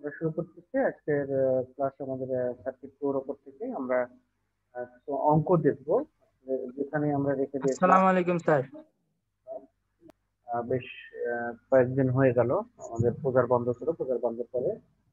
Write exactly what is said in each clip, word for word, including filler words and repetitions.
আমরা শুরু করতেছি আজকের ক্লাস আমাদের সার্কিট টুর উপর থেকে আমরা আহ, কিছু অঙ্ক দেখব আসলে যেখানে আমরা রেখে দিয়েছিলাম। আসসালামু আলাইকুম স্যার। আহ, বেশ আহ, কয়েকদিন হয়ে গেল আমাদের পূজার বন্ধ ছিল, পূজার বন্ধের পরে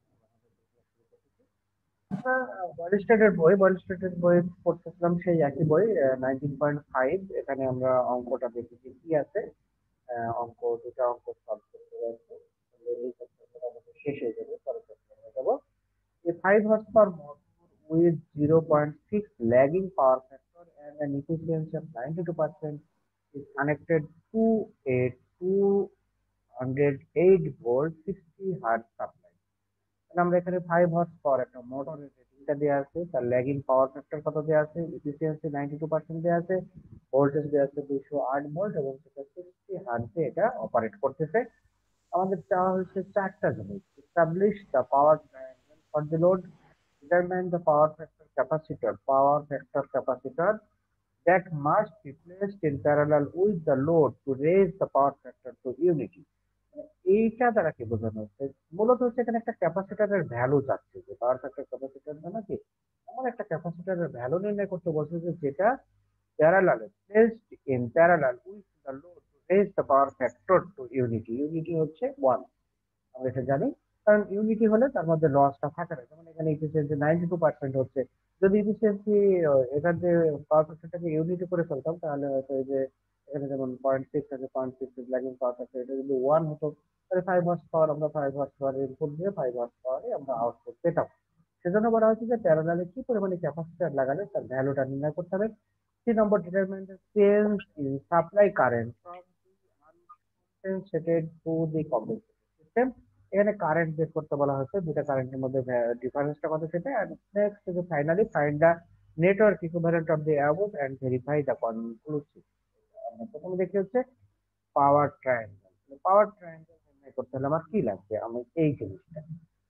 আমরা বয়েল স্টেটের বই বয়েল স্টেটের বই পড়তেছিলাম, সেই একই বই নাইনটিন পয়েন্ট ফাইভ। এখানে আমরা অঙ্কটা দেখেছি কি আছে। আহ, অঙ্ক দুটা অঙ্ক সলভ করতে যাচ্ছি। তাহলে এই চ্যাপ্টারটা আমাদের শেষ হয়ে যাবে, পরের চ্যাপ্টার হয়ে যাবো। A five horsepower motor with zero point six lagging power factor and an efficiency of ninety-two percent is connected to a two hundred eight volt sixty hertz supply. তাহলে আমরা এখানে ফাইভ হর্স পাওয়ার একটা মোটরের রেটিংটা দেওয়া আছে, তার ল্যাগিং পাওয়ার ফ্যাক্টর কত দেওয়া আছে, এফিসিয়েন্সি নাইনটি টু পার্সেন্ট দেওয়া আছে, ভোল্টেজ দেওয়া আছে দুইশো আট ভোল্ট এবং সেটা সিক্সটি হার্টজে এটা অপারেট করতেছে। আমাদের চাওয়া হয়েছে চারটা জিনিস: establish the power triangle for the load, determine the power factor capacitor power factor capacitor that must be placed in parallel with the load to raise the power factor to unity। মানে এইটা দ্বারা কি বোঝানো হচ্ছে, মূলত হচ্ছে এখানে একটা ক্যাপাসিটরের ভ্যালু চাচ্ছে, যে পাওয়ার ফ্যাক্টর ক্যাপাসিটর মানে কি, এমন একটা ক্যাপাসিটরের ভ্যালু নির্ণয় করতে বলছে যে যেটা parallel placed in parallel with the load to raise the power factor to unity. Unity হচ্ছে ওয়ান, আমরা এটা জানি। কারণ ইউনিটি হলে তার মধ্যে লসটা থাকে না, যেমন এখানে ইফিসিয়েন্সি নাইনটি টু পার্সেন্ট হচ্ছে। যদি ইফিসিয়েন্সি এখান থেকে পাওয়ার ফ্যাক্টরটাকে ইউনিটি করে ফেলতাম, তাহলে হয়তো এই যে এখানে যেমন পয়েন্ট সিক্স আছে, point six lagging power factor, এটা যদি ওয়ান হতো তাহলে ফাইভ হর্স পাওয়ার, আমরা ফাইভ হর্স পাওয়ার ইনপুট দিয়ে ফাইভ হর্স পাওয়ারে আমরা আউটপুট পেতাম। সেজন্য বলা হচ্ছে যে প্যারালালে কি পরিমাণে ক্যাপাসিটর লাগালে তার ভ্যালুটা নির্ণয় করতে হবে। Three number, determine the change in supply current from uncompensated to the compensated system. এখানে কারেন্ট বের করতে বলা হচ্ছে, দুটা কারেন্টের মধ্যে ডিফারেন্সটা কত সেটা। and next is finally find the network equivalent of the above and verify the conclusive। আমরা প্রথমে দেখি হচ্ছে পাওয়ার ট্রায়াঙ্গেল। পাওয়ার ট্রায়াঙ্গেল নির্ণয় করতে হলে আমার কি লাগবে, আমি এই জিনিসটা,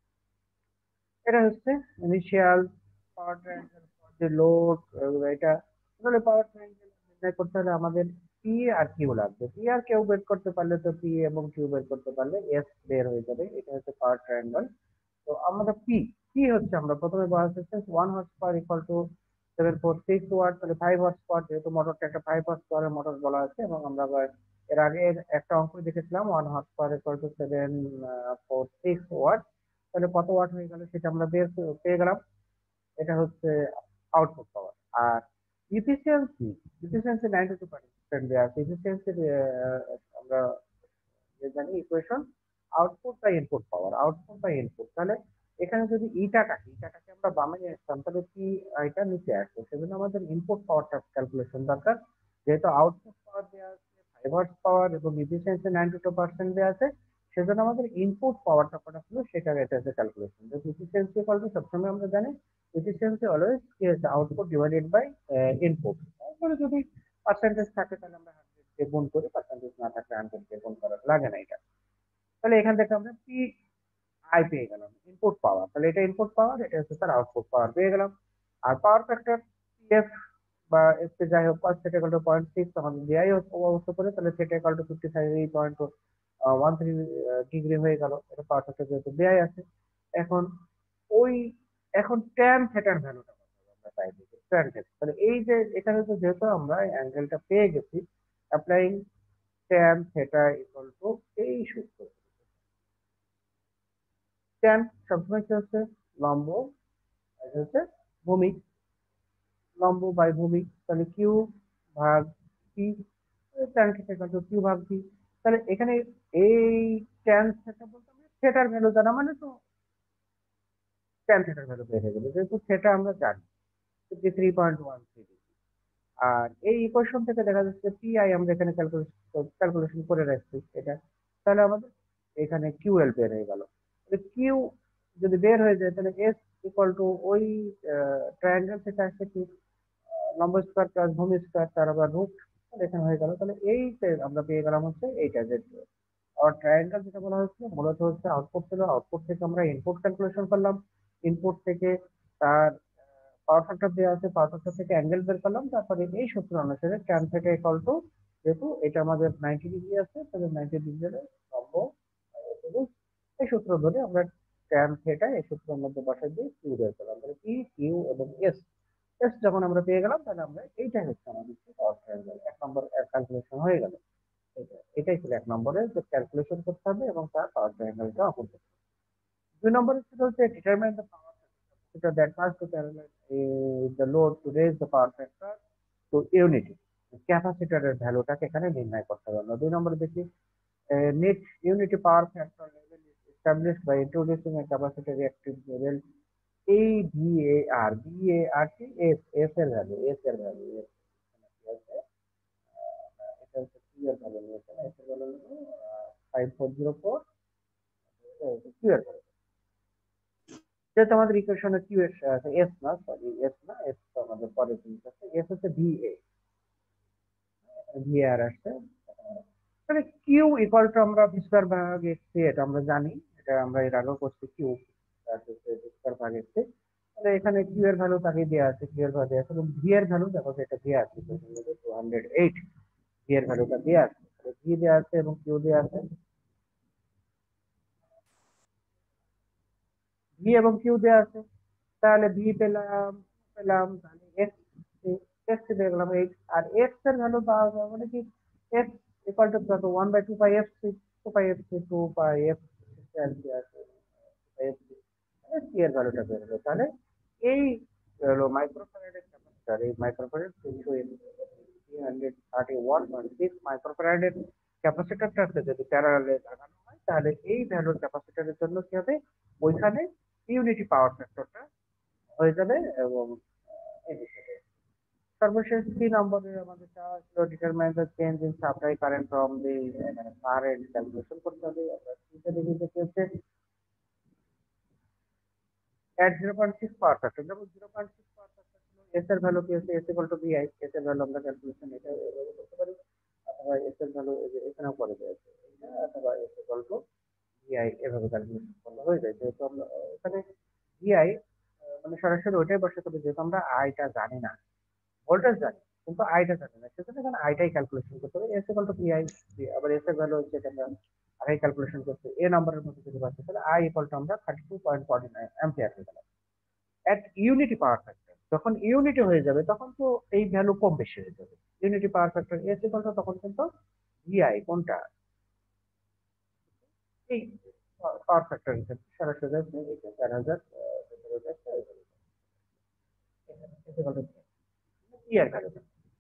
এটা হচ্ছে initial power triangle for the load. এটা তাহলে পাওয়ার ট্রায়াঙ্গেল নির্ণয় করতে হলে আমাদের পি আর কিউ লাগবে। পি আর কিউ বের করতে পারলে তো পি এবং কিউ বের করতে পারলে এস বের হয়ে যাবে। এটা হচ্ছে পাওয়ার ট্রায়াঙ্গেল। তো আমাদের পি পি হচ্ছে, আমরা প্রথমে বলা হচ্ছে one horse power equal to seven four six watt, তাহলে ফাইভ হর্স পাওয়ার, যেহেতু মোটরটা একটা ফাইভ হর্স পাওয়ারের মোটর বলা আছে, এবং আমরা আবার এর আগে একটা অঙ্ক দেখেছিলাম one horse power equal to seven four six watt. তাহলে কত ওয়াট হয়ে গেল সেটা আমরা বের করে পেয়ে গেলাম। এটা হচ্ছে আউটপুট পাওয়ার। আর efficiency efficiency ninety two percent দেওয়া আছে। ইফিসিয়েন্সি আমরা যে জানি equation output by input power, output by input. তাহলে এখানে যদি ইটা কাটি, ইটাটাকে আমরা বামে নিয়ে আসতাম, তাহলে কি এটা নিচে আসবে। সেজন্য আমাদের ইনপুট পাওয়ারটা ক্যালকুলেশন দরকার। যেহেতু আউটপুট পাওয়ার দেওয়া আছে ফাইভ হর্স পাওয়ার এবং ইফিসিয়েন্সি নাইনটি টু পার্সেন্ট দেওয়া আছে, সেজন্য আমাদের ইনপুট পাওয়ারটা কটা ছিল সেটা এটা হচ্ছে ক্যালকুলেশন। যেহেতু ইফিসিয়েন্সি ইকুয়াল টু, সবসময় আমরা জানি এফিসিয়েন্সি অলওয়েজ কি হচ্ছে আউটপুট ডিভাইডেড বাই ইনপুট। তারপরে যদি পার্সেন্টেজ থাকে তাহলে আমরা হান্ড্রেড দিয়ে গুণ করি, পার্সেন্টেজ না থাকলে হান্ড্রেড দিয়ে গুণ করার লাগে না এটা। তাহলে এখান থেকে আমরা পি আই পেয়ে গেলাম, ইনপুট পাওয়ার। তাহলে এটা ইনপুট পাওয়ার, এটা হচ্ছে তার আউটপুট পাওয়ার পেয়ে গেলাম। আর পাওয়ার ফ্যাক্টর পিএফ বা এসপি যাই হোক, সেটা ইকুয়াল টু পয়েন্ট সিক্স আমাদের দেয়াই অবস্থা করে, তাহলে সেটা equal to fifty five point one three degree হয়ে গেল। এটা পাওয়ার ফ্যাক্টর যেহেতু দেয়াই আছে। এখন ওই এখন ট্যান থেটার ভ্যালুটা কত হবে আমরা পাই দিচ্ছি ট্যান থেটা। তাহলে এই যে এখানে তো যেহেতু আমরা অ্যাঙ্গেলটা পেয়ে গেছি, applying tan theta equal to এই সূত্র। ট্যান সবসময় কি হচ্ছে লম্ব, এটা হচ্ছে ভূমি, লম্ব বাই ভূমি। তাহলে কিউ ভাগ P, tan theta equal to Q ভাগ পি। তাহলে এখানে এই ট্যান থিটা বলতে আমরা থিটার ভ্যালু জানা, মানে তো ট্যান থিটার ভ্যালু বের হয়ে গেল, যেহেতু থিটা আমরা জানি fifty three point one three. আর এই ইকুয়েশন থেকে দেখা যাচ্ছে পি আই আমরা এখানে ক্যালকুলেশন ক্যালকুলেশন করে রাখছি এটা। তাহলে আমাদের এখানে কিউএল বের হয়ে গেল। কিউ যদি বের হয়ে যায় তাহলে এস ইকুয়াল টু ওই ট্রায়াঙ্গেল থেকে আসছে কি লম্ব স্কয়ার প্লাস ভূমি স্কয়ার তার আবার রুট, এখানে হয়ে গেল। তাহলে এই আমরা পেয়ে গেলাম হচ্ছে এইটা, যে আর ট্রায়াঙ্গেল যেটা বলা হচ্ছে মূলত হচ্ছে আউটপুট ছিল, আউটপুট থেকে আমরা ইনপুট ক্যালকুলেশন করলাম, ইনপুট থেকে তার পাওয়ার ফ্যাক্টর দেওয়া আছে, পাওয়ার ফ্যাক্টর থেকে অ্যাঙ্গেল বের করলাম, তারপরে এই সূত্র অনুসারে ট্যান থেকে ইকুয়াল টু, যেহেতু এটা আমাদের নাইনটি ডিগ্রি আছে তাহলে নাইনটি ডিগ্রি লম্ব, এই সূত্র ধরে আমরা ট্যান থিটা এই সূত্রের মধ্যে বসাই দিয়ে কিউ বের করলাম, তাহলে পি কিউ এবং এস। এস যখন আমরা পেয়ে গেলাম তাহলে আমরা এইটাই হচ্ছে আমাদের পাওয়ার ট্রায়াঙ্গেল, এক নম্বর ক্যালকুলেশন হয়ে গেল। এটা এটাই ছিল এক নম্বরে, যে ক্যালকুলেশন করতে হবে এবং তার পাওয়ার ট্রায়াঙ্গেলটা অঙ্কন করতে হবে। দুই নম্বরে ছিল হচ্ছে determine the power factor that must be parallel the load to raise the power factor to unity. ক্যাপাসিটরের ভ্যালুটাকে এখানে নির্ণয় করতে হবে। আমরা দুই নম্বরে দেখি net unity power factor level is established by introducing a capacitor reactive level A V A R V A R কি S S এর ভ্যালু, S এর ভ্যালু S আছে, এটা হচ্ছে Q এর ভ্যালু নিয়েছে না, S এর ভ্যালু হলো five four zero four, Q এর ভ্যালু যেহেতু আমাদের ইকুয়েশনে Q এর S না, সরি S না, S তো আমাদের পরে জিনিস আছে, S হচ্ছে V A, V A R আসছে। তাহলে কিউ ইকুয়াল টু আমরা ভি স্কয়ার ভাগ এক্স, এটা আমরা জানি, এটা আমরা এর আগেও করছি, কিউ ভি স্কয়ার ভাগ এক্স। তাহলে এখানে কিউ এর ভ্যালু তাকে দেওয়া আছে, কিউ এর ভ্যালু দেওয়া আছে, এবং ভি এর ভ্যালু দেখো এটা দেওয়া আছে টু হান্ড্রেড এইট, ভি এর ভ্যালুটা দেওয়া আছে, তাহলে ভি দেওয়া আছে এবং কিউ দেওয়া আছে, ভি এবং কিউ দেওয়া আছে। তাহলে ভি পেলাম পেলাম তাহলে এক্স, এক্স দেখলাম এইট, আর এক্স এর ভ্যালু পাওয়া যাবে মানে কি, এক্স ইকুয়াল টু কত, one by two pi F C, two pi F C two pi F C এর ভ্যালুটা বের হলো। তাহলে এই হলো মাইক্রোফ্যারাডের ক্যাপাসিটর, এই মাইক্রোফ্যারাড তিনশো three hundred thirty one point six মাইক্রোফ্যারাডের ক্যাপাসিটরটাকে যদি প্যারালালে লাগানো হয় তাহলে এই ভ্যালুর ক্যাপাসিটরের জন্য কি হবে, ওইখানে ইউনিটি পাওয়ার ফ্যাক্টরটা হয়ে যাবে। এবং এই বিষয়টা সর্বশেষ তিন নম্বরে আমাদের চাওয়া ছিল determine the change in supply current from the current calculation করতে হবে। আমরা তিনটা দেখি যে কি হচ্ছে at zero point six power factor, যেমন zero point six power factor ছিল, এস এর ভ্যালু কি হচ্ছে, S equal to VI, S এর ভ্যালু আমরা ক্যালকুলেশন এটা এভাবে করতে পারি, অথবা এস এর ভ্যালু এখানেও করে দিয়েছে এটা, অথবা এস ইকুয়াল টু ভিআই এভাবে ক্যালকুলেশন করলে হয়ে যায়। যেহেতু আমরা এখানে ভিআই মানে সরাসরি ওইটাই বসাতে হবে, যেহেতু আমরা আইটা জানি না, ভোল্টেজ জানি কিন্তু আইটা জানি না, সেজন্য এখানে আইটাই ক্যালকুলেশন করতে হবে। এস ইকুয়াল টু পিআই, আবার এস এর ভ্যালু হচ্ছে এটা আমরা আগে ক্যালকুলেশন করতে এ নাম্বারের মধ্যে যদি পাচ্ছি, তাহলে আই ইকুয়াল টু আমরা thirty two point forty nine ampere হয়ে গেল। এট ইউনিটি পাওয়ার ফ্যাক্টর যখন ইউনিটি হয়ে যাবে তখন তো এই ভ্যালু কম বেশি হয়ে যাবে। Unity power factor S equal to তখন কিন্তু ভিআই কোনটা, এই পাওয়ার ফ্যাক্টর হিসেবে সরাসরি যাচ্ছে এটা চার হাজার যাচ্ছে, এস ইকুয়াল টু ই এর ভ্যালু।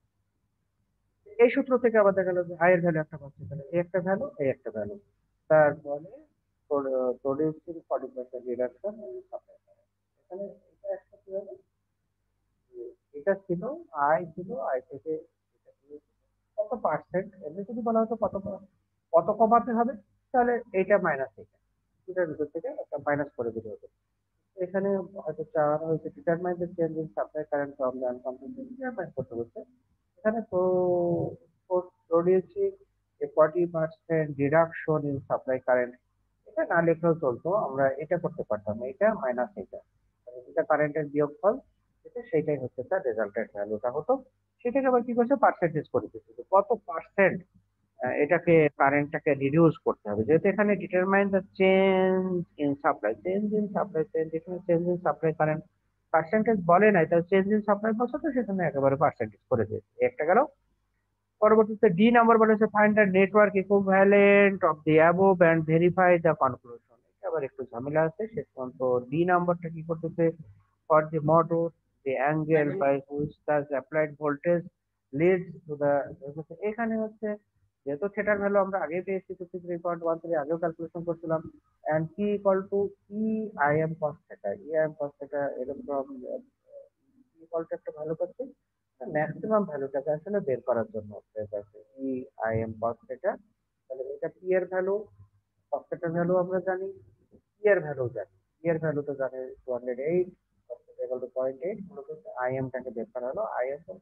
এই সূত্র থেকে আবার দেখা গেল যে আই এর ভ্যালু একটা পাচ্ছি, তাহলে এই একটা ভ্যালু এই একটা ভ্যালু, তারপরে প্রোডিউসিং ফর্টি পার্সেন্ট রিডাকশন। এখানে এটা একটা কি হবে, এটা ছিল আই ছিল, আই থেকে এটা ছিল কত পার্সেন্ট, এমনি যদি বলা হতো কত কত কমাতে হবে, তাহলে এইটা মাইনাস এইটা দুটার ভিতর থেকে একটা মাইনাস করে দিতে হবে। এখানে হয়তো চাওয়া হয়েছে determine the change in supply current from the uncompleted, determine করতে বলছে এখানে তো producing a forty percent reduction in supply current, এটা না লিখলেও চলতো, আমরা এটা করতে পারতাম, এটা মাইনাস এটা, মানে যেটা কারেন্টের বিয়োগফল এটা সেইটাই হচ্ছে তার রেজাল্টের ভ্যালুটা হতো। সেটাকে আবার কি করছে পার্সেন্টেজ করে দিচ্ছে, যে কত পার্সেন্ট এটাকে কারেন্টটাকে রিডিউস করতে হবে, যেহেতু এখানে determine the change in supply, change in supply change, এখানে change in supply current percentage বলে নাই, তাহলে চেঞ্জ ইন সাপ্লাই বলছে তো সেখানে একেবারে পার্সেন্টেজ করে দিয়েছে, একটা গেল। পরবর্তীতে ডি নাম্বার বলেছে find the network equivalent of the above and verify the conclusion, এটা আবার একটু ঝামেলা আছে, শেষ পর্যন্ত ডি নাম্বারটা কি করতেছে, for the motor the angle by which the applied voltage leads to the, এখানে হচ্ছে যেহেতু থিটার ভ্যালু আমরা আগে পেয়েছি fifty three point one three, আগেও ক্যালকুলেশন করছিলাম, and P equal to E I M cos theta, E I M cos theta এরকম ইকুয়াল টু একটা ভ্যালু পাচ্ছি, ম্যাক্সিমাম ভ্যালুটাকে আসলে বের করার জন্য E I M cos theta. তাহলে এটা পি এর ভ্যালু, কস থিটার ভ্যালু আমরা জানি, পি এর ভ্যালু জানি, পি এর ভ্যালু তো জানি two hundred eight, cos theta equal to point eight, মূলত আই এম টাকে বের করা হলো, আই এম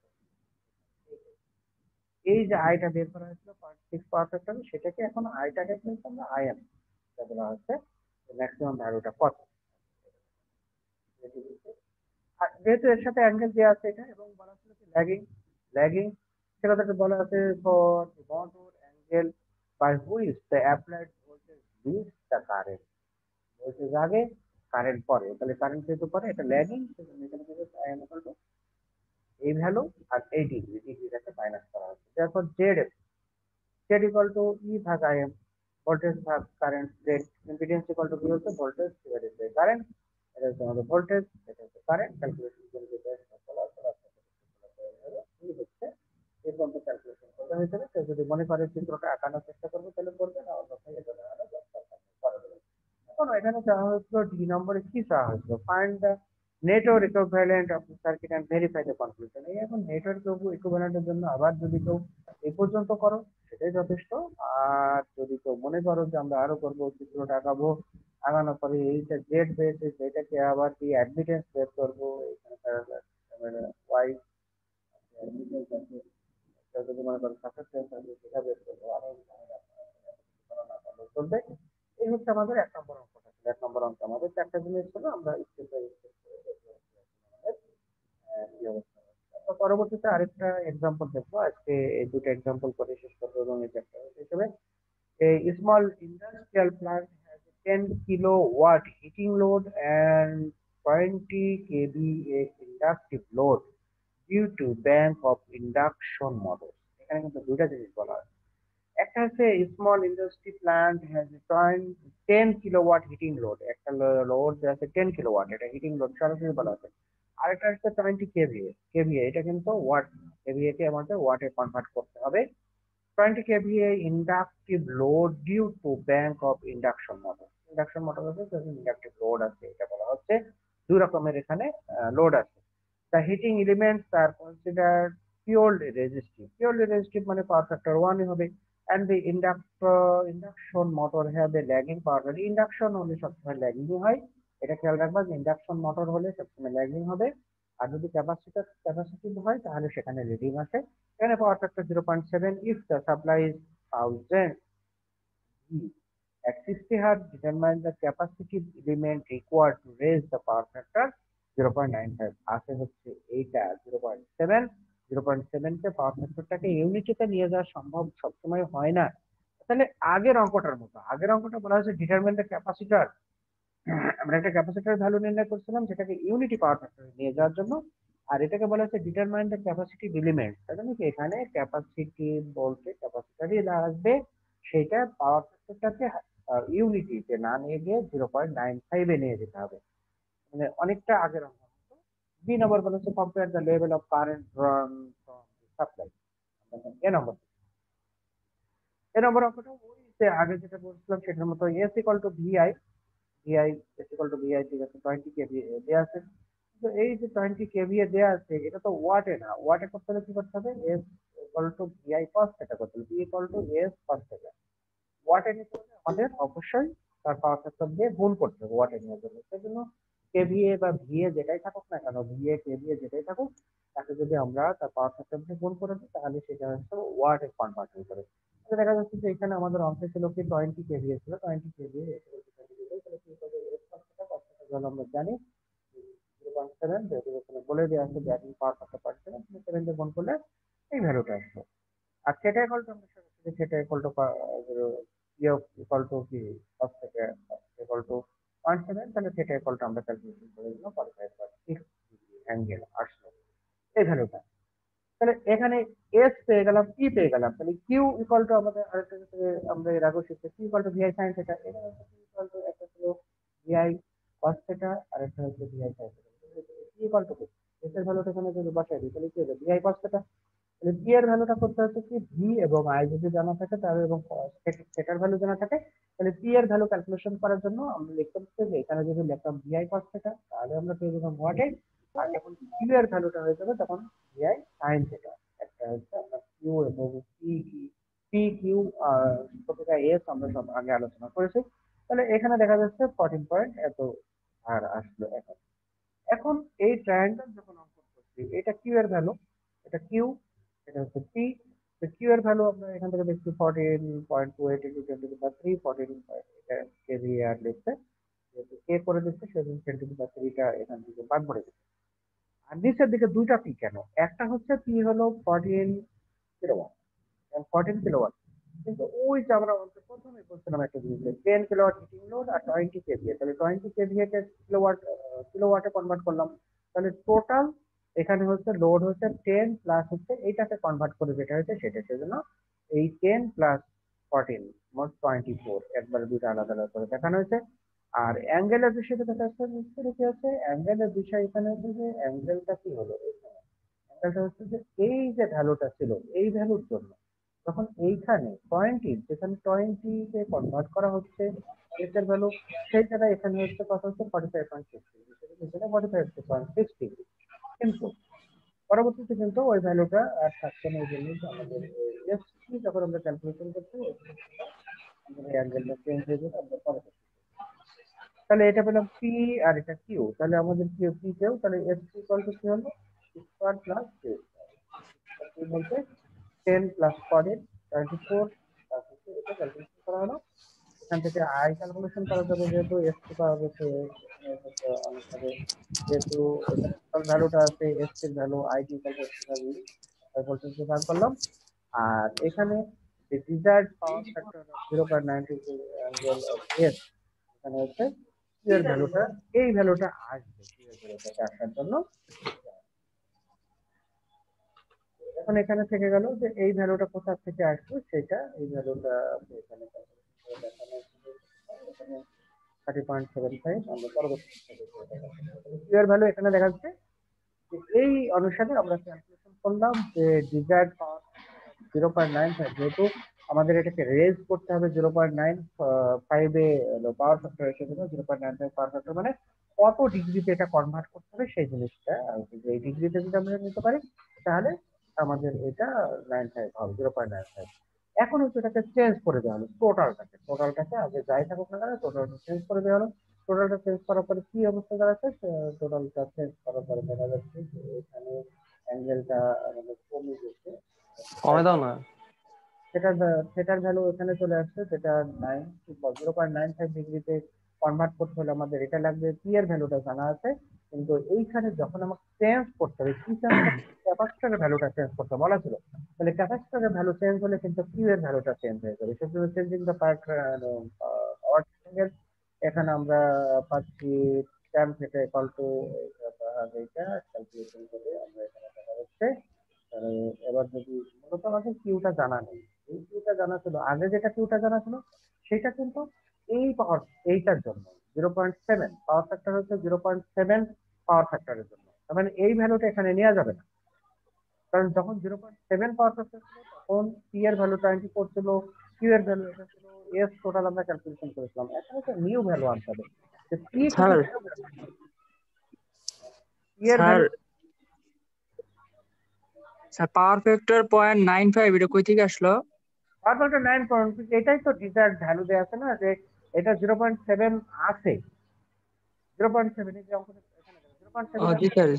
এই যে আইটা বের করা হয়েছিল পয়েন্ট সিক্স পাওয়ার ফ্যাক্টর, সেটাকে এখন আইটাকে কিন্তু আমরা আই এম বলা হচ্ছে, ম্যাক্সিমাম ভ্যালুটা কত, আর যেহেতু এর সাথে অ্যাঙ্গেল দেওয়া আছে এটা, এবং বলা ছিল কি ল্যাগিং, ল্যাগিং সেটাতে বলা আছে for the motor angle by which the applied voltage leads the current, voltage আগে, কারেন্ট পরে, তাহলে কারেন্ট যেহেতু পরে এটা ল্যাগিং, সেজন্য এখানে কি হচ্ছে আই এম ইকুয়াল টু এই ভ্যালু আর এই ডিগ্রি ডিগ্রিটাকে মাইনাস করা হচ্ছে। তারপর Z Z equal to E ভাগ আই এম, ভোল্টেজ ভাগ current, Z impedance equal to কি হচ্ছে ভোল্টেজ ডিভাইডেড বাই কারেন্ট, এটা হচ্ছে আমাদের ভোল্টেজ, এটা হচ্ছে কারেন্ট। ক্যালকুলেশন করে যেটা ফলাফল আপনাদের এই হচ্ছে এই পর্যন্ত ক্যালকুলেশন করতে হয়েছে। কেউ যদি মনে করে চিত্রটা আঁকানোর চেষ্টা করবে তাহলে করবে, না অন্যথায় এটা দেখানো দরকার করে দেবে। এখন এখানে চাওয়া হয়েছিল ডি নম্বরে কি চাওয়া হয়েছিল, find the network equivalent of circuit and verify the conclusion. এই এখন নেটওয়ার্ক ইকুইভ্যালেন্টের জন্য আবার যদি কেউ এই পর্যন্ত করো সেটাই যথেষ্ট। আর যদি কেউ মনে করো যে আমরা আরো করবো, চিত্রটা আঁকাবো, আঁকানোর পরে এইটা জেড বেস, এটাকে আবার কি অ্যাডমিটেন্স বের করবো, এখানে ওয়াই অ্যাডমিটেন্স আছে, কেউ যদি মনে করো সাসেপ্টেন্স আছে সেটা বের করবো, অনেক চলবে। এই হচ্ছে আমাদের এক নম্বর অঙ্কটা ছিল। এক নম্বর অঙ্ক আমাদের চারটা জিনিস ছিল, আমরা স্টেপ বাই স্টেপ করে দেখবো আমাদের আহ, কি অবস্থা হচ্ছে। আমরা পরবর্তীতে আরেকটা এক্সাম্পল দেখবো, আজকে এই দুটো এক্সাম্পল করে শেষ করবো এবং এই চ্যাপ্টার হিসেবে a small industrial plant has a ten kilowatt heating load and twenty kVA inductive load due to bank of induction motors। এখানে কিন্তু দুইটা জিনিস বলা হয়, একটা হচ্ছে small industry plant has ten kilowatt heating load, একটা লোড আছে টেন কিলোওয়াট, এটা হিটিং লোড সরাসরি বলা আছে। আরেকটা হচ্ছে টোয়েন্টি কেভিএ, কেভিএ এটা কিন্তু ওয়াট, কেভিএ কে আমাদের ওয়াটে কনভার্ট করতে হবে। Twenty KVA inductive load due to bank of induction motor, induction motor আছে ইন্ডাকটিভ লোড আছে, এটা বলা হচ্ছে দুই রকমের এখানে লোড আছে। The heating elements are considered purely resistive, purely resistive মানে পাওয়ার ফ্যাক্টর ওয়ান হবে, and the inductor induction motor have a lagging power factor, induction হলে সবসময় ল্যাগিং হয়, এটা খেয়াল রাখবা যে ইন্ডাকশন মোটর হলে সবসময় ল্যাগিং হবে। আর যদি ক্যাপাসিটর ক্যাপাসিটিভ হয় তাহলে সেখানে লিডিং আসে। এখানে power factor zero point seven, if the supply is thousand at sixty hertz, determine the capacitive element required to raise the power factor zero point nine five. আসে হচ্ছে এইটা zero point seven, zero point seven কে power ফ্যাক্টরটাকে ইউনিটিতে নিয়ে যাওয়া সম্ভব সবসময় হয় না। তাহলে আগের অঙ্কটার মতো, আগের অঙ্কটা বলা হয়েছে ডিটারমিন দ্য ক্যাপাসিটর, আমরা একটা ক্যাপাসিটর ভ্যালু নির্ণয় করছিলাম যেটাকে ইউনিটি পাওয়ার ফ্যাক্টরে নিয়ে যাওয়ার জন্য, আর এটাকে বলা হচ্ছে ডিটারমাইন দ্য ক্যাপাসিটিভ এলিমেন্ট, তাই না কি এখানে ক্যাপাসিটি বলতে ক্যাপাসিটারই আসবে, সেটা পাওয়ার ফ্যাক্টরটাকে ইউনিটিতে না নিয়ে গিয়ে জিরো পয়েন্ট নাইন ফাইভে নিয়ে যেতে হবে, মানে অনেকটা আগের অঙ্ক। বি নম্বর বলা হচ্ছে compare the level of current drawn from supply. A নম্বর এ নম্বর অঙ্কটা ওই যে আগে যেটা বলছিলাম সেটার মতো, S equal to VI, VI S equal to VI, ঠিক আছে, টোয়েন্টি কেভি দেওয়া আছে। তো এই যে টোয়েন্টি কেভিএ দেওয়া আছে এটা তো ওয়াটে না, ওয়াটে করতে হলে কি করতে হবে, S equal to VI cos theta করতে হবে, V equal to S cos theta. ওয়াটে নিতে হলে আমাদের অবশ্যই তার পাওয়ার ফ্যাক্টর দিয়ে গুণ করতে হবে ওয়াটে নেওয়ার জন্য। সেই জন্য কেভিএ বা ভিএ যেটাই থাকুক না কেন, ভিএ কেভিএ যেটাই থাকুক, তাকে যদি আমরা তার পাওয়ার ফ্যাক্টর দিয়ে গুণ করে দিই তাহলে সেটা হচ্ছে ওয়াটে কনভার্ট হয়ে যাবে। তাহলে দেখা যাচ্ছে যে এখানে আমাদের অঙ্কে ছিল কি টোয়েন্টি কেভিএ ছিল, টোয়েন্টি কেভিএ আমরা জানি জিরো পয়েন্ট সেভেন, যেহেতু এখানে বলে দেওয়া আছে যে আপনি পাওয়ার ফ্যাক্টর পাচ্ছেন, আপনি সেভেন দিয়ে গুণ করলে এই ভ্যালুটা আসবে। আর সেটা ইকুয়াল টু আমরা সরাসরি সেটা ইকুয়াল টু ইয়ে ইকুয়াল টু কি cos থেকে ইকুয়াল টু পয়েন্ট সেভেন, তাহলে সেটা ইকুয়াল টু আমরা ক্যালকুলেশন করে দিলাম forty five point six angle আসলো এই ভ্যালুটা। তাহলে এখানে এস পেয়ে গেলাম, ই পেয়ে গেলাম, তাহলে কিউ ইকুয়াল টু আমাদের আরেকটা ক্ষেত্রে আমরা এর আগে শিখছি Q equal to VI sine theta, এটা হচ্ছে কিউ ইকুয়াল টু একটা ছিল ভিআই কস থিটা আর একটা হচ্ছে ভিআই সাইন থিটা, কি ইকুয়াল টু এস এর ভ্যালুটা এখানে যদি বসাই দিই তাহলে কি হবে ভিআই কস থিটা। তাহলে ভি এর ভ্যালুটা করতে হচ্ছে কি, ভি এবং আই যদি জানা থাকে তাহলে এবং সেটার ভ্যালু জানা থাকে, তাহলে পি এর ভ্যালু ক্যালকুলেশন করার জন্য আমরা লিখতে হচ্ছে যে এখানে যদি লিখতাম ভিআই কস থিটা তাহলে আমরা পেয়ে যেতাম ওয়াটে, আর যখন কিউ এর ভ্যালুটা হয়ে যাবে তখন ভিআই সাইন থিটা। একটা হচ্ছে আমরা কিউ এবং পি কি পি কিউ প্রতিটা এস আমরা সব আগে আলোচনা করেছি। তাহলে এখানে দেখা যাচ্ছে ফোরটিন পয়েন্ট এত আর আসলো। এখন এখন এই ট্রায়াঙ্গেল যখন অঙ্কন করছি, এটা কিউ এর ভ্যালু, এটা কিউ, এটা হচ্ছে পি। তো কিউ এর ভ্যালু আমরা এখান থেকে দেখছি fourteen point two eight into ten to the power three, fourteen এটা কেভি আর লিখছে, যেহেতু কে করে দিচ্ছে সেজন্য টেন টু দি পাওয়ার থ্রিটা এখান থেকে বাদ পড়ে দিচ্ছে। আর নিচের দিকে দুইটা পি কেন, একটা হচ্ছে পি হলো ফোরটিন কিলোওয়াট, ফোরটিন কিলোওয়াট, কিন্তু ওই যে আমরা অঙ্কে প্রথমে বলছিলাম একটা জিনিস, টেন কিলোওয়াট হিটিং লোড আর টোয়েন্টি কেভিএ, তাহলে টোয়েন্টি কেভিএ কে কিলোওয়াট কিলোওয়াটে কনভার্ট করলাম, তাহলে টোটাল এখানে হচ্ছে লোড হচ্ছে টেন প্লাস হচ্ছে এইটাকে কনভার্ট করে যেটা হচ্ছে সেটা, সেজন্য এই টেন প্লাস ফোরটিন মোট টোয়েন্টি ফোর, একবার দুটো আলাদা আলাদা করে দেখানো হয়েছে। আর অ্যাঙ্গেলের বিষয়টা দেখা যাচ্ছে কি হচ্ছে, অ্যাঙ্গেলের বিষয় এখানে হচ্ছে যে অ্যাঙ্গেলটা কি হলো, অ্যাঙ্গেলটা হচ্ছে যে এই যে ভ্যালুটা ছিল এই ভ্যালুর জন্য তখন এইখানে টোয়েন্টি, যেখানে টোয়েন্টি কে কনভার্ট করা হচ্ছে এস এর ভ্যালু, সেই জায়গায় এখানে হচ্ছে কত হচ্ছে forty five point six degree, সেটা forty five point six degree. কিন্তু পরবর্তীতে কিন্তু ওই ভ্যালুটা আর থাকছে না, এই জন্য আমাদের এসটি যখন আমরা ক্যালকুলেশন করছি আমাদের অ্যাঙ্গেলটা চেঞ্জ হয়ে যাবে। আমরা পরে দেখছি। তাহলে এটা পেলাম পি আর এটা কিউ, তাহলে আমাদের কিউ পি কেউ তাহলে এস ইকুয়াল টু কি হলো, স্কোয়ার প্লাস কিউ স্কোয়ার বলতে ten plus fourteen twenty four, তারপর এটা ক্যালকুলেশন করা হলো। এখান থেকে আই ক্যালকুলেশন করা যাবে, যেহেতু এস টি পাওয়া গেছে এখানে অনুসারে, যেহেতু এখানে টোটাল ভ্যালুটা আছে এস এর value I T equal to S value voltage ভাগ করলাম। আর এখানে যে desired power factor of zero point nine to angle of S, এখানে হচ্ছে কিউ এর ভ্যালুটা, এই ভ্যালুটা আসবে কিউ এর ভ্যালুটাকে আসার জন্য। এখন এখানে থেকে গেল যে এই ভ্যালুটা কোথা থেকে আসবে, সেটা এই ভ্যালুটা এখানে দেখানো এখানে থার্টি পয়েন্ট সেভেন ফাইভ, আমরা পরবর্তী কিউ এর ভ্যালু এখানে দেখা যাচ্ছে যে এই অনুসারে আমরা ক্যালকুলেশন করলাম যে desired power zero point nine five, যেহেতু আমাদের এটাকে রেজ করতে হবে জিরো পয়েন্ট নাইন ফাইভ এ পাওয়ার ফ্যাক্টর এসে গেল, zero point nine five power factor মানে কত ডিগ্রিতে এটা কনভার্ট করতে হবে সেই জিনিসটা, আর কি যে এই ডিগ্রিতে যদি আমরা নিতে পারি তাহলে আমাদের এটা নাইন ফাইভ হবে, জিরো পয়েন্ট নাইন ফাইভ। এখন হচ্ছে এটাকে চেঞ্জ করে দেওয়া হলো টোটালটাকে, টোটালটাকে আগে যাই থাকুক না কেন টোটালটা চেঞ্জ করে দেওয়া হলো। টোটালটা চেঞ্জ করার পরে কি অবস্থা দাঁড়াচ্ছে, টোটালটা চেঞ্জ করার পরে দেখা যাচ্ছে যে এখানে অ্যাঙ্গেলটা আমাদের কমে গেছে, কমে দাও না, সেটার সেটার ভ্যালু এখানে চলে আসছে, যেটা nine zero point nine five ডিগ্রিতে কনভার্ট করতে হলে আমাদের এটা লাগবে, পি এর ভ্যালুটা জানা আছে, কিন্তু এইখানে যখন আমাকে চেঞ্জ করতে হবে, কি চেঞ্জ করতে হবে, ক্যাপাসিটরের ভ্যালুটা চেঞ্জ করতে বলা ছিল, তাহলে ক্যাপাসিটরের ভ্যালু চেঞ্জ হলে কিন্তু কিউ এর ভ্যালুটা চেঞ্জ হয়ে যাবে, সেজন্য changing the part power angle এখানে আমরা পাচ্ছি ট্যান থেকে ইকুয়াল টু এইটা ক্যালকুলেশন করে আমরা এখানে দেখা যাচ্ছে। তাহলে এবার যদি মূলত আমাদের কিউটা জানা নেই, এই কিউটা জানা ছিল আগে, যেটা কিউটা জানা ছিল সেটা কিন্তু এই পাওয়ার এইটার জন্য zero point seven power factor হচ্ছে জিরো পয়েন্ট সেভেন পাওয়ার ফ্যাক্টরের জন্য, তার মানে এই ভ্যালুটা এখানে নেওয়া যাবে না, কারণ যখন zero point seven power factor ছিল তখন পি এর ভ্যালু টোয়েন্টি ফোর ছিল, কিউ এর ভ্যালু এটা ছিল, এস টোটাল আমরা ক্যালকুলেশন করেছিলাম, এখন একটা নিউ ভ্যালু আনতে হবে, যে পি থেকে স্যার পি এর sir value, sir power factor point nine five এটা কই থেকে আসলো? পাওয়ার ফ্যাক্টর নাইন পয়েন্ট, এটাই তো ডিজায়ার্ড ভ্যালু দেওয়া আছে না, যে এটা জিরো পয়েন্ট সেভেন আছে, জিরো পয়েন্ট সেভেন এই যে অঙ্কটা এখানে জিরো পয়েন্ট ও সেভেন জি স্যার।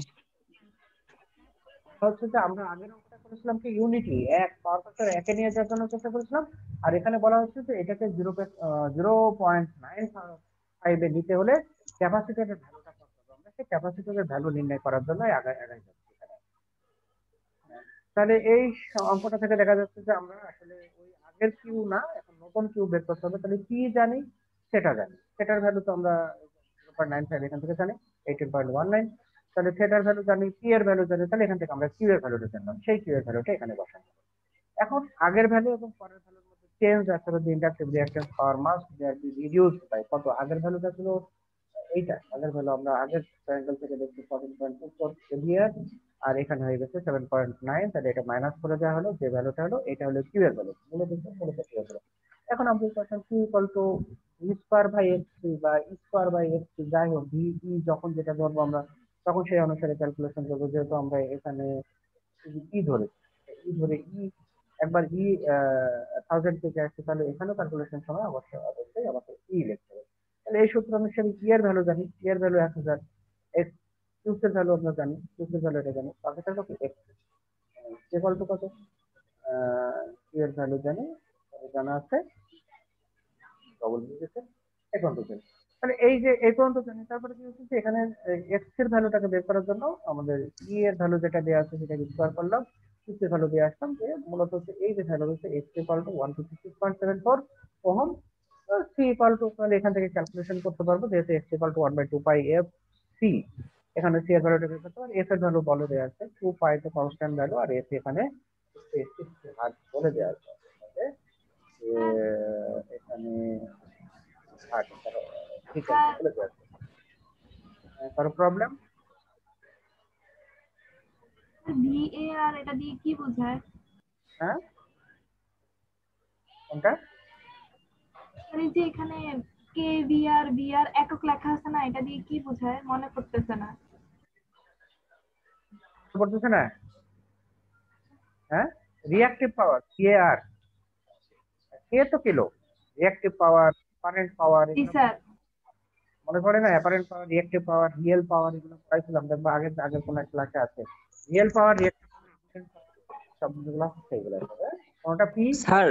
হচ্ছে যে আমরা আগের অঙ্কটা করেছিলাম কি ইউনিটি এক পাওয়ার ফ্যাক্টর একে নিয়ে যাওয়ার জন্য চেষ্টা করেছিলাম, আর এখানে বলা হচ্ছে যে এটাকে zero zero point nine five এ নিতে হলে ক্যাপাসিটরের ভ্যালুটা কত হবে, আমরা সেই ক্যাপাসিটরের ভ্যালু নির্ণয় করার জন্য আগে আগাই যাচ্ছি এখানে। তাহলে এই অঙ্কটা থেকে দেখা যাচ্ছে যে আমরা আসলে ওই আগের কিউ না, এখন নতুন কিউ বের করতে হবে, তাহলে কি জানি সেটা জানি, সেটার ভ্যালু তো আমরা জিরো পয়েন্ট নাইন ফাইভ এখান থেকে জানি এইটিন পয়েন্ট ওয়ান নাইন, তাহলে সেটার ভ্যালু জানি, পি এর ভ্যালু জানি, তাহলে এখান থেকে আমরা কিউ এর ভ্যালুটা জানলাম, সেই কিউ এর ভ্যালুটা এখানে বসানো। এখন আগের ভ্যালু এবং পরের ভ্যালুর মধ্যে চেঞ্জ আসলে the inductive reactance power must there be reduced by কত, আগের ভ্যালুটা ছিল এইটা, আগের ভ্যালু আমরা আগের ট্রায়াঙ্গেল থেকে দেখছি fourteen point two four KVAR, আর এখানে হয়ে গেছে সেভেন পয়েন্ট নাইন, তাহলে এটা মাইনাস করে দেওয়া হলো, যে ভ্যালুটা হলো এটা হলো কিউ এর ভ্যালু, মূলত মূলত কিউ এর ভ্যালু। এখন আমরা পাচ্ছি Q equal to E square by X three বা E square by X three, যাই হোক ভি ই যখন যেটা ধরবো আমরা তখন সেই অনুসারে ক্যালকুলেশন করবো, যেহেতু আমরা এখানে ই ধরে ই ধরে ই একবার ই থাউজেন্ড থেকে আসছে, তাহলে এখানেও ক্যালকুলেশন সময় অবশ্যই অবশ্যই আমাকে ই লিখতে হবে। তাহলে এই সূত্র অনুসারে ই এর ভ্যালু জানি, ই এর ভ্যালু এক হাজার, এক্স কিউস এর ভ্যালু আমরা জানি, কিউস এর ভ্যালু এটা জানি, percentage of X equal to কত, কিউ এর ভ্যালু জানি, জানা আছে ডবল ডিজিটের এখন তো জানি, তাহলে এই যে এই পর্যন্ত জানি, তারপরে কি হচ্ছে এখানে এক্স এর ভ্যালুটাকে বের করার জন্য আমাদের ই এর ভ্যালু যেটা দেওয়া আছে সেটাকে স্কোয়ার করলাম, কিউসি ভ্যালু দিয়ে আসলাম যে মূলত হচ্ছে এই যে ভ্যালু হচ্ছে X equal to one fifty six point seven four ohm, C equal to তাহলে এখান থেকে ক্যালকুলেশন করতে পারবো যেহেতু X equal to one by two pi F C, এখানে সি এর ভ্যালুটা বের করতে পারি। এফ এর ভ্যালু বলে দেওয়া আছে টু পাই তে কনস্ট্যান্ট ভ্যালু, আর এফ এখানে হার্ট বলে দেওয়া আছে যে এখানে হার্ট ফ্রিকোয়েন্সি বলে দেওয়া আছে। কারো প্রবলেম? ভিএআর এটা দিয়ে কি বোঝায়? হ্যাঁ কোনটা? মানে যে এখানে কে ভিআর ভিআর একক লেখা আছে না, এটা দিয়ে কি বোঝায় মনে করতেছে না। পড়তেছে না? হ্যাঁ, রিঅ্যাক্টিভ পাওয়ার কেআর, কে তো kilo, reactive power, apparent power, জি স্যার। মনে পড়ে না? Apparent power, reactive power, real power, এগুলো পড়াইছিলাম দেখবো আগের আগের কোন ক্লাসে আছে। রিয়েল পাওয়ার, রিঅ্যাক্টিভ শব্দগুলো হচ্ছে এগুলো। কোনটা পি? স্যার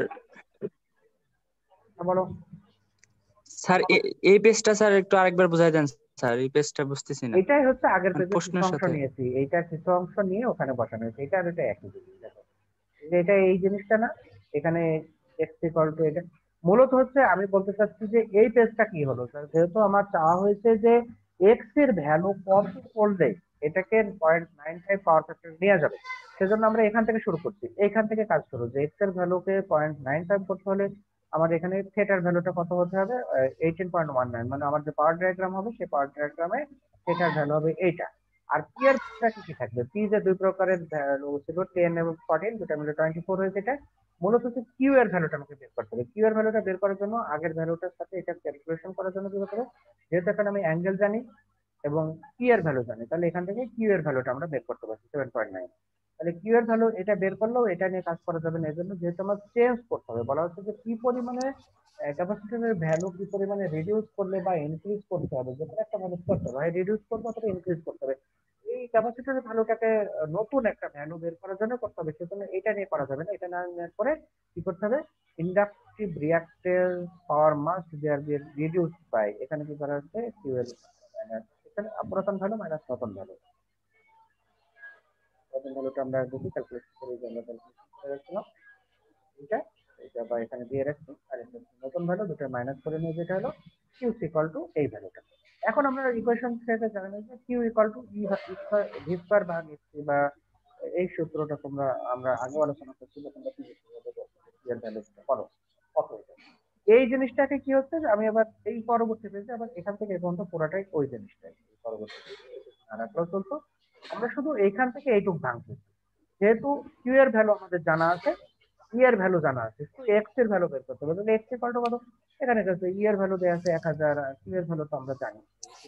বলো। স্যার এই পেজটা স্যার একটু আরেকবার বুঝাই দেন স্যার, এই পেজটা বুঝতেছি না। এটাই হচ্ছে আগের পেজের কিছু প্রশ্নের অংশ সাথে নিয়েছি, এইটা কিছু অংশ নিয়ে ওখানে বসানো হয়েছে। এটা আর এটা একই জিনিস। দেখো এটা এই জিনিসটা না, এখানে এক্স ইকুয়াল টু এটা মূলত হচ্ছে আমি বলতে চাচ্ছি যে এই পেজটা কি হলো স্যার, যেহেতু আমার চাওয়া হয়েছে যে এক্স এর ভ্যালু কত করলে এটাকে point nine five power factor নেওয়া যাবে, সেজন্য আমরা এখান থেকে শুরু করছি। এইখান থেকে কাজ শুরু যে এক্স এর ভ্যালুকে পয়েন্ট নাইন ফাইভ করতে হলে আমাদের এখানে থিটার ভ্যালুটা কত হতে হবে, এইটিন পয়েন্ট ওয়ান নাইন, মানে আমার যে পাওয়ার ডায়াগ্রাম হবে সেই পাওয়ার ডায়াগ্রামে থিটার ভ্যালু হবে এইটা। আর পি এর ভ্যালুটা কি কি থাকবে? পি যে দুই প্রকারের ভ্যালু ছিল টেন এবং ফোরটিন, দুটা মিলে টোয়েন্টি ফোর হয়েছে। এটা মূলত হচ্ছে কিউ এর ভ্যালুটা আমাকে বের করতে হবে। কিউ এর ভ্যালুটা বের করার জন্য আগের ভ্যালুটার সাথে এটা ক্যালকুলেশন করার জন্য কি করতে হবে, যেহেতু এখানে আমি অ্যাঙ্গেল জানি এবং পি এর ভ্যালু জানি, তাহলে এখান থেকে কিউ এর ভ্যালুটা আমরা বের করতে পারছি সেভেন পয়েন্ট নাইন। তাহলে কিউ এর ভ্যালু এটা বের করলেও এটা নিয়ে কাজ করা যাবে না, এর জন্য যেহেতু আমার চেঞ্জ করতে হবে, বলা হচ্ছে যে কি পরিমাণে ক্যাপাসিটরের ভ্যালু কি পরিমাণে রিডিউস করলে বা ইনক্রিজ করতে হবে, যে কোনো একটা ভ্যালু করতে হবে, হয় রিডিউস করতে অথবা ইনক্রিজ করতে হবে। এই ক্যাপাসিটরের ভ্যালুটাকে নতুন একটা ভ্যালু বের করার জন্য করতে হবে, সেজন্য এটা নিয়ে করা যাবে না। এটা না নেওয়ার পরে কি করতে হবে, inductive reactance power must there be reduced by, এখানে কি করা হচ্ছে কিউ এর মাইনাস, এখানে পুরাতন ভ্যালু মাইনাস নতুন ভ্যালু। নতুন ভ্যালুটা আমরা দেখি ক্যালকুলেশন করে যে আমরা ক্যালকুলেশন করে রাখছিলাম এটা, এটা বা এখানে দিয়ে রাখছি, আর এটা নতুন ভ্যালু দুটো মাইনাস করে নিয়ে যেটা হলো কিউ ইকুয়াল টু এই ভ্যালুটা। এখন আমরা ইকুয়েশন থেকে জানি যে Q equal to E V square ভাগ এসি, বা এই সূত্রটা তোমরা আমরা আগে আলোচনা করছি, তোমরা কি এর ভ্যালুটা করো কত এটা। এই জিনিসটাকে কি হচ্ছে যে আমি আবার এই পরবর্তী পেজে আবার এখান থেকে এই পর্যন্ত পুরোটাই ওই জিনিসটাই পরবর্তী আর একটা চলতো, আমরা শুধু এইখান থেকে এইটুকু ভাঙছি। যেহেতু কিউ এর ভ্যালু আমাদের জানা আছে, ই এর ভ্যালু জানা আছে, তো এক্স এর ভ্যালু বের করতে হবে। তাহলে এক্স ইকুয়াল টু কত, এখানে কাছে ই এর ভ্যালু দেয়া আছে এক হাজার, আর কিউ এর ভ্যালু তো আমরা জানি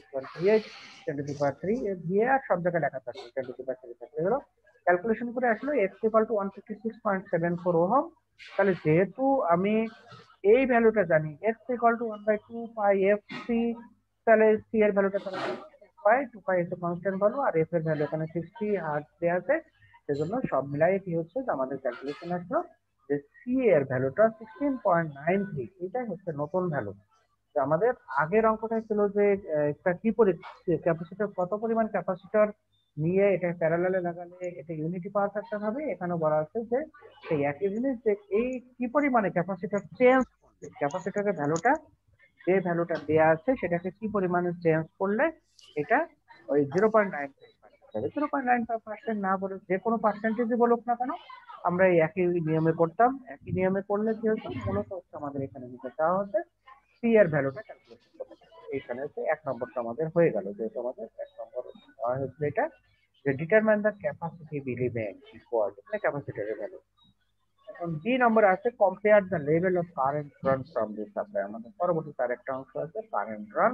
ten to the power three, এর দিয়ে আর সব জায়গায় লেখা থাকবে ten to the power three থাকলে হলো ক্যালকুলেশন করে আসলো X equal to one fifty six point seven four ohm. তাহলে যেহেতু আমি এই ভ্যালুটা জানি X equal to one by two pi F C, তাহলে সি এর ভ্যালুটা তাহলে pi two pi S constant value, আর এফ এর ভ্যালু এখানে সিক্সটি হার্টজ দেয়া আছে, সেজন্য সব মিলাই কি হচ্ছে যে আমাদের ক্যালকুলেশন আসলো যে সি এর ভ্যালুটা সিক্সটিন পয়েন্ট নাইন থ্রি, এটাই হচ্ছে নতুন ভ্যালু। আমাদের আগের অঙ্কটা ছিল যে একটা কি ক্যাপাসিটর কত পরিমাণ ক্যাপাসিটর নিয়ে এটা প্যারালালে লাগালে এটা ইউনিটি পাওয়ার ফ্যাক্টর হবে, এখানে বলা আছে যে সেই একই জিনিস যে এই কি পরিমাণে ক্যাপাসিটর চেঞ্জ করবে, ক্যাপাসিটরের ভ্যালুটা যে ভ্যালুটা দেয়া আছে সেটাকে কি পরিমাণে চেঞ্জ করলে এটা ওই zero point nine five zero point nine five percent না বলে যে কোনো পার্সেন্টেজই বলুক না কেন, আমরা এই একই নিয়মে করতাম। একই নিয়মে করলে কি হতো, মূলত হচ্ছে আমাদের এখানে যেটা চাওয়া হচ্ছে সি এর ভ্যালুটা ক্যালকুলেশন করতে হবে। এইখানে হচ্ছে এক নম্বরটা আমাদের হয়ে গেল, যেহেতু আমাদের এক নম্বর হচ্ছে এটা যে determine the capacity element equal to ক্যাপাসিটরের ভ্যালু। এখন ডি নম্বরে আছে compare the level of current run from this supply. আমাদের পরবর্তী তার একটা অংশ আছে কারেন্ট রান।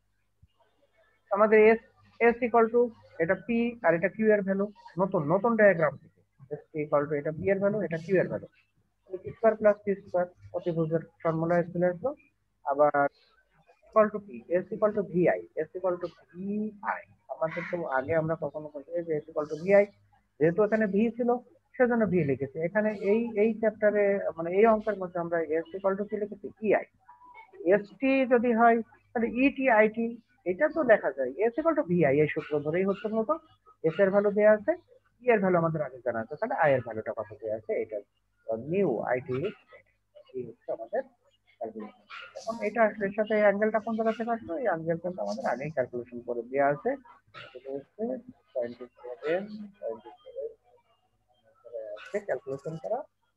আমাদের এস এস ইকুয়াল টু এটা পি আর এটা কিউ এর ভ্যালু, নতুন নতুন ডায়াগ্রাম থেকে এস ইকুয়াল টু এটা পি এর ভ্যালু, এটা কিউ এর value, P square plus P square অতিভুজের ফর্মুলা চলে আসলো। আবার equal to P, S equal to VI, S equal to VI. আমাদের তো আগে আমরা কখনো বলতে যে এস ইকুয়াল টু ভিআই, যেহেতু এখানে ভি ছিল সেজন্য ভি লিখেছি। এখানে এই এই চ্যাপ্টারে মানে এই অঙ্কের মধ্যে আমরা এস ইকুয়াল টু কি লিখেছি ইআই। এসটি যদি হয় তাহলে ইটি আইটি, এটা তো দেখা যায় এস ইকুয়াল টু ভিআই, এই সূত্র ধরেই হচ্ছে মতো এস এর ভ্যালু দেওয়া আছে, ই এর ভ্যালু আমাদের আগে জানা আছে, তাহলে আই এর ভ্যালুটা কত দিয়ে আছে এটা নিউ আইটি হচ্ছে আমাদের ক্যালকুলেশন। এখন এটা আসলে এর সাথে অ্যাঙ্গেলটা কোন জায়গা থেকে আসলো, এই অ্যাঙ্গেল কিন্তু আমাদের আগেই ক্যালকুলেশন করে দেওয়া আছে। এটা হচ্ছে টোয়েন্টি সেভেন টোয়েন্টি সেভেন আছে ক্যালকুলেশন করা।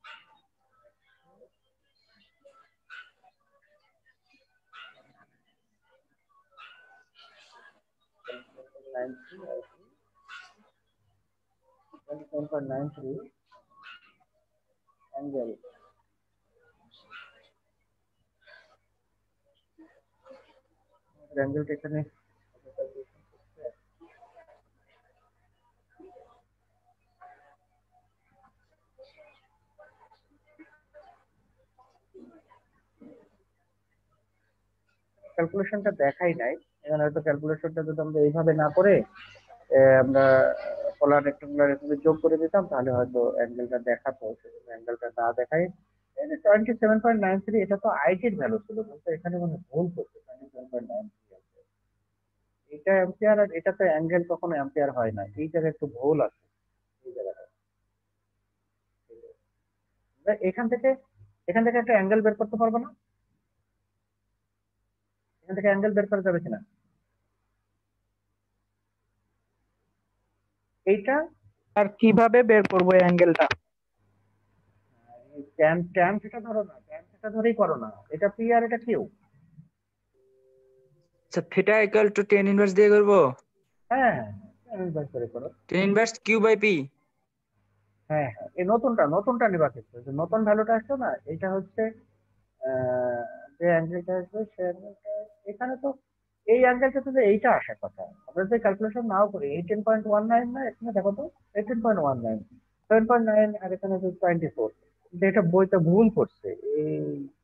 Nine three twenty-seven point nine three angle অ্যাঙ্গেলটা এখানে ক্যালকুলেশনটা দেখাই নাই, এখানে হয়তো ক্যালকুলেশনটা যদি আমরা এইভাবে না করে আমরা পোলার রেক্টাঙ্গুলার এভাবে যোগ করে দিতাম তাহলে হয়তো অ্যাঙ্গেলটা দেখাতো, সেজন্য অ্যাঙ্গেলটা না দেখাই। এই যে twenty seven point nine three এটা তো আইটির ভ্যালু ছিল, কিন্তু এখানে মানে ভুল করছে twenty seven point nine three এটা অ্যাম্পিয়ার, আর এটা তো অ্যাঙ্গেল কখনো অ্যাম্পিয়ার হয় না, এই জায়গায় একটু ভুল আছে এই জায়গাটা। এখান থেকে এখান থেকে একটা অ্যাঙ্গেল বের করতে পারবো না, এখান থেকে অ্যাঙ্গেল বের করা যাবে কিনা এইটা, আর কিভাবে বের করবো এই অ্যাঙ্গেলটা? ট্যান ট্যান সেটা ধরো না, ট্যান সেটা ধরেই করো না, এটা পি আর এটা কিউ। আচ্ছা theta equal to tan inverse দিয়ে করব। হ্যাঁ ট্যান ইনভার্স করে করো। tan inverse q by p। হ্যাঁ হ্যাঁ এই নতুনটা নতুনটা নিবা কিন্তু, যে নতুন ভ্যালুটা আসছে না এটা হচ্ছে আহ, যে অ্যাঙ্গেলটা আসবে সে অ্যাঙ্গেলটা এখানে তো এই অ্যাঙ্গেলটা তো যে এইটা আসার কথা, আমরা যদি ক্যালকুলেশন নাও করি এইটিন পয়েন্ট ওয়ান নাইন না, এখানে দেখো তো eighteen point one nine seven point nine আর এখানে টোয়েন্টি ফোর, এটা বইটা ভুল করছে এই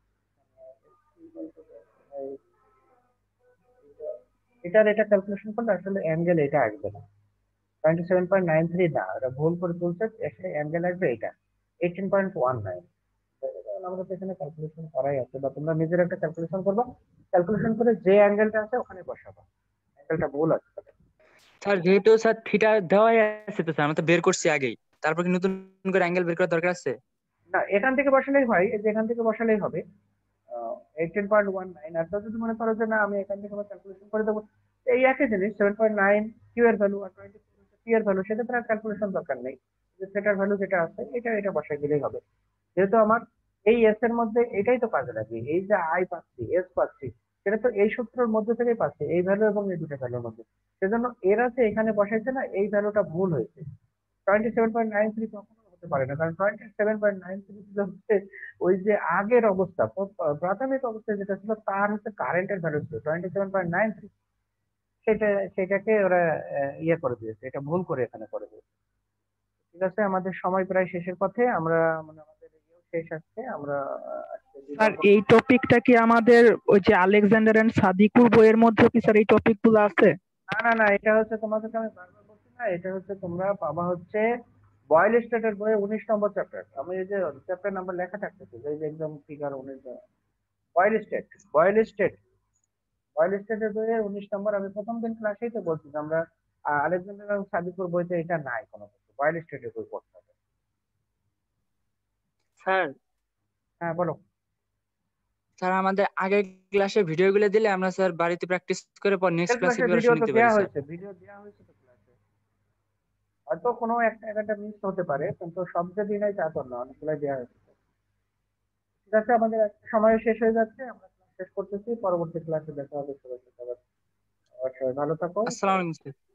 এটার এটা ক্যালকুলেশন করলে আসলে অ্যাঙ্গেল এটা আসবে না, twenty seven point nine three না, এটা ভুল করে তুলছে, এখানে অ্যাঙ্গেল আসবে এটা এইটিন পয়েন্ট ওয়ান নাইন। আমাদের তো এখানে ক্যালকুলেশন করাই আছে, বা তোমরা নিজের একটা ক্যালকুলেশন করবা, ক্যালকুলেশন করে যে অ্যাঙ্গেলটা আছে ওখানে বসাবা, অ্যাঙ্গেলটা ভুল আছে। স্যার যেহেতু স্যার থিটা দেওয়াই আছে তো স্যার আমরা তো বের করছি আগেই, তারপর কি নতুন করে অ্যাঙ্গেল বের করার দরকার আছে? না এখান থেকে বসালেই হয়, এই যে এখান থেকে বসালেই হবে এইটিন পয়েন্ট ওয়ান নাইন। আর যদি মনে করো যে না আমি এখান থেকে ক্যালকুলেশন করে দেবো, এই একই জিনিস সেভেন পয়েন্ট নাইন কিউ এর ভ্যালু আর টোয়েন্টি পি এর ভ্যালু, সেক্ষেত্রে আর ক্যালকুলেশন দরকার নেই, যে সেটার ভ্যালু যেটা আছে এটা এটা বসাই দিলেই হবে। যেহেতু আমার এই এস এর মধ্যে এটাই তো কাজে লাগে, এই যে আই পাচ্ছি এস পাচ্ছি সেটা তো এই সূত্রের মধ্যে থেকেই পাচ্ছি, এই ভ্যালু এবং এই দুটো ভ্যালুর মধ্যে, সেজন্য এরা যে এখানে বসাইছে না এই ভ্যালুটা ভুল হয়েছে। Twenty seven point nine three কখনো হতে পারে না, কারণ twenty seven point nine three হচ্ছে ওই যে আগের অবস্থা প্র- প্রাথমিক অবস্থা যেটা ছিল তার হচ্ছে কারেন্টের ভ্যালু ছিল twenty seven point nine three, সেটা সেটাকে ওরা আহ, ইয়ে করে দিয়েছে, এটা ভুল করে এখানে করে দিয়েছে। ঠিক আছে, আমাদের সময় প্রায় শেষের পথে, আমরা মানে আমাদের ইয়েও শেষ আসছে, আমরা আহ, আজকে স্যার বিদায় এই করবো। টপিকটা কি আমাদের ওই যে আলেকজান্ডার এন্ড সাদিকুর বইয়ের মধ্যে কি স্যার এই টপিক গুলো আছে? না না না এটা হচ্ছে তোমাদেরকে আমি বারবার বলছি না, এটা হচ্ছে তোমরা পাবা হচ্ছে বয়েল স্টেটের বইয়ে উনিশ নম্বর চ্যাপ্টার, আমি এই যে চ্যাপ্টার নাম্বার লেখা থাকতেছে এই যে একদম ফিগার উনিশ, বয়েল স্টেট বয়েল স্টেট বয়েল স্টেটের বইয়ের উনিশ নম্বর, আমি প্রথম দিন ক্লাসেই তো বলছি যে আমরা আহ, আলেকজান্ডার এবং সাদিকুর বইতে এটা নাই কোনো কিছু, বয়েল স্টেটের বই পড়তে হবে। স্যার হ্যাঁ বলো। স্যার আমাদের আগের ক্লাসে ভিডিওগুলো দিলে আমরা স্যার বাড়িতে প্র্যাকটিস করে পর নেক্সট ক্লাসে ক্লাসের ভিডিও প্রিপারেশন তো নিতে পারি দেওয়া স্যার। হয়েছে, ভিডিও দেওয়া হয়েছে তো ক্লাসে, হয়তো কোনো একটা একটা মিস হতে পারে, কিন্তু সব যে দিনই তা তো না, অনেকগুলাই দেওয়া হয়েছে। ঠিক আছে, আমাদের আজকে সময় শেষ হয়ে যাচ্ছে, আমরা ক্লাস শেষ করতেছি, পরবর্তী ক্লাসে দেখা হবে, সবাই সবাই ভালো থাকো। আসসালামু আলাইকুম স্যার।